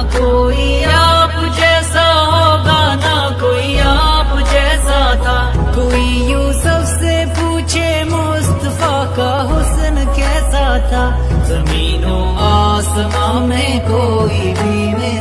कोई आप जैसा होगा, ना कोई आप जैसा था। कोई यूसुफ से पूछे मुस्तफा का हुस्न कैसा था। जमीनों आसमां में कोई भी